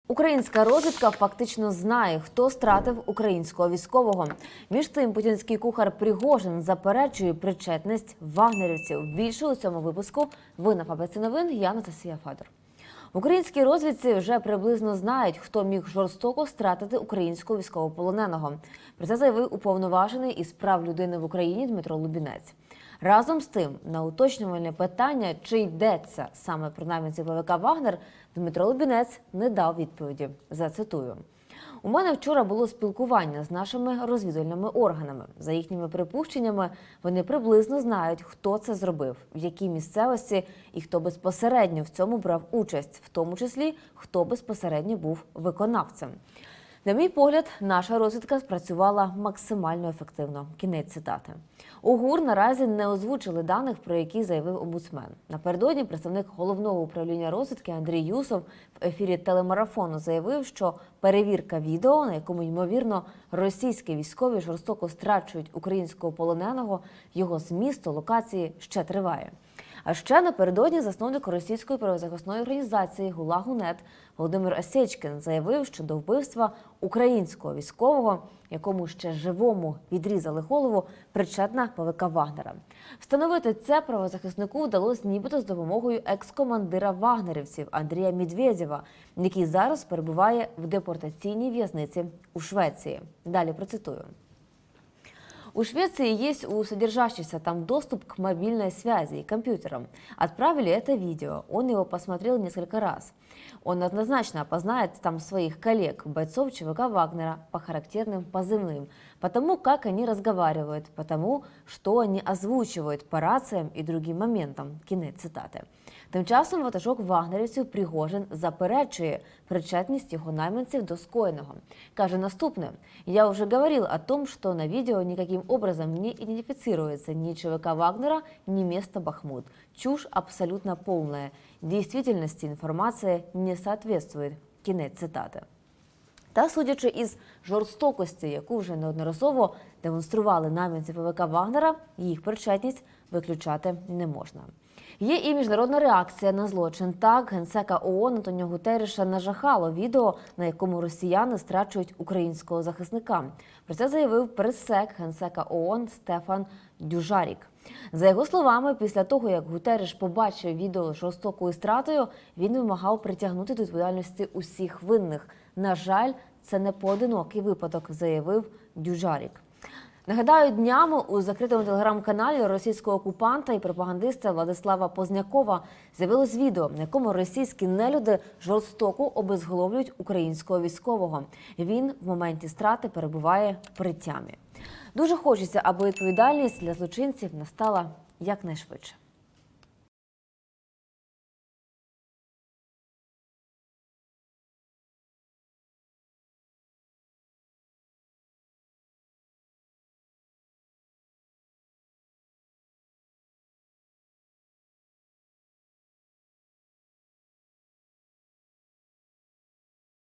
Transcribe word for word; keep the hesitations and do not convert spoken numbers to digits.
Українська розвідка фактично знає, хто стратив українського військового. Між тим, путінський кухар Пригожин заперечує причетність вагнерівців. Більше у цьому випуску ви на Фабриці новин, я Анастасія Федор. В українській розвідці вже приблизно знають, хто міг жорстоко стратити українського військовополоненого. Про це заявив уповноважений із прав людини в Україні Дмитро Лубінець. Разом з тим, на уточнювальне питання, чи йдеться саме про найманців ВВК «Вагнер», Дмитро Лубінець не дав відповіді. Зацитую. «У мене вчора було спілкування з нашими розвідувальними органами. За їхніми припущеннями, вони приблизно знають, хто це зробив, в якій місцевості і хто безпосередньо в цьому брав участь, в тому числі, хто безпосередньо був виконавцем. На мій погляд, наша розвідка спрацювала максимально ефективно». Кінець цитати. У ГУР наразі не озвучили даних, про які заявив омбудсмен. Напередодні представник головного управління розвідки Андрій Юсов в ефірі телемарафону заявив, що перевірка відео, на якому, ймовірно, російські військові жорстоко страчують українського полоненого, його змісту, локації ще триває. А ще напередодні засновник російської правозахисної організації «ГУЛАГ.УНЕТ» Володимир Осєчкін заявив, що до вбивства українського військового, якому ще живому відрізали голову, причетна ПВК «Вагнера». Встановити це правозахиснику вдалося нібито з допомогою екс-командира вагнерівців Андрія Медведєва, який зараз перебуває в депортаційній в'язниці у Швеції. Далі процитую. У Швеции есть у содержащихся там доступ к мобильной связи и компьютерам. Отправили это видео, он его посмотрел несколько раз. Он однозначно опознает там своих коллег, бойцов ЧВК «Вагнера» по характерным позывным, потому как они разговаривают, потому что они озвучивают по рациям и другим моментам. Кінець цитати. Тим часом ватажок вагнерівців Пригожин заперечує причетність його найманців до скоєного. Каже наступне: «Я уже говорил о том, что на видео никаким образом не идентифицируется ни ЧВК «Вагнера», ни место Бахмут. Чушь абсолютно полная. Действительности информация не соответствует». Кінець цитати. Та, судячи із жорстокості, яку вже неодноразово демонстрували найманці ПВК «Вагнера», їх причетність виключати не можна. Є і міжнародна реакція на злочин. Так, генсека ООН Антоніо Гутерреша нажахало відео, на якому росіяни страчують українського захисника. Про це заявив прес-сек генсека ООН Стефан Дюжарік. За його словами, після того, як Гутерреш побачив відео з жорстокою стратою, він вимагав притягнути до відповідальності усіх винних. На жаль, це не поодинокий випадок, заявив Дюжарік. Нагадаю, днями у закритому телеграм-каналі російського окупанта і пропагандиста Владислава Познякова з'явилось відео, на якому російські нелюди жорстоко обезголовлюють українського військового. Він в моменті страти перебуває при тямі. Дуже хочеться, аби відповідальність для злочинців настала якнайшвидше.